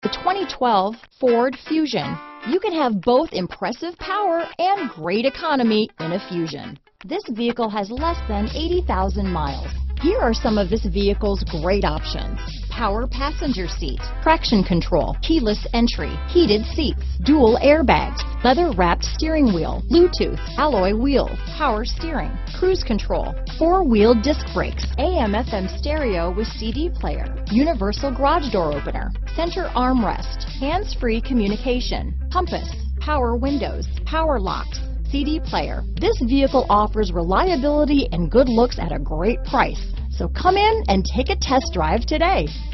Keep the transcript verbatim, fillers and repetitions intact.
The twenty twelve Ford Fusion. You can have both impressive power and great economy in a Fusion. This vehicle has less than eighty thousand miles. Here are some of this vehicle's great options: power passenger seat, traction control, keyless entry, heated seats, dual airbags, leather-wrapped steering wheel, Bluetooth, alloy wheels, power steering, cruise control, four-wheel disc brakes, A M F M stereo with C D player, universal garage door opener, center armrest, hands-free communication, compass, power windows, power locks, C D player. This vehicle offers reliability and good looks at a great price. So come in and take a test drive today.